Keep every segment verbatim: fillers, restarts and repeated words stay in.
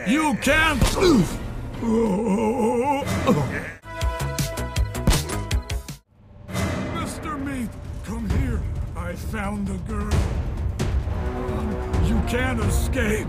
You can't. Mister Meat, come here. I found the girl. Um, you can't escape.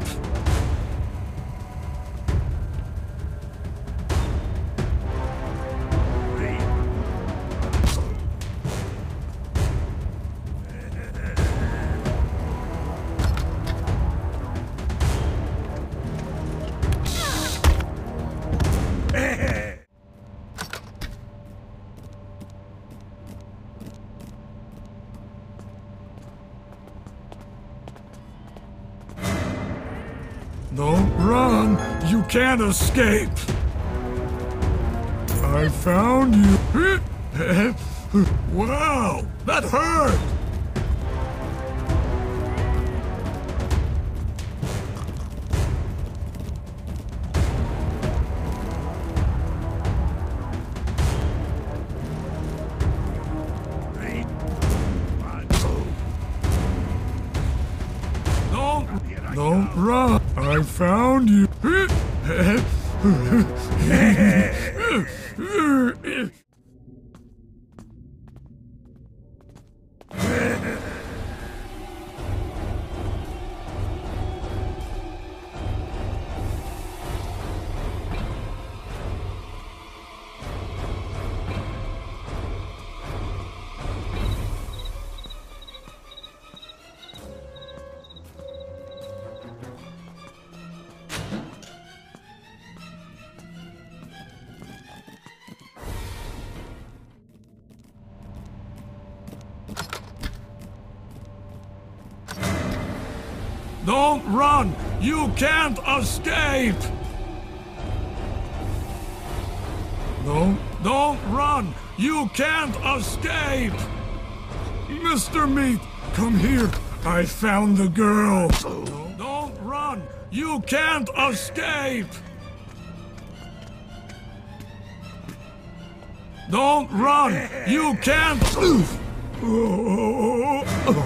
Don't run! You can't escape! I found you! Wow! That hurt! Don't, don't run! I found you! Don't run! You can't escape! Don't, don't run! You can't escape! Mister Meat, come here! I found the girl! Don't run! You can't escape! Don't run! You can't...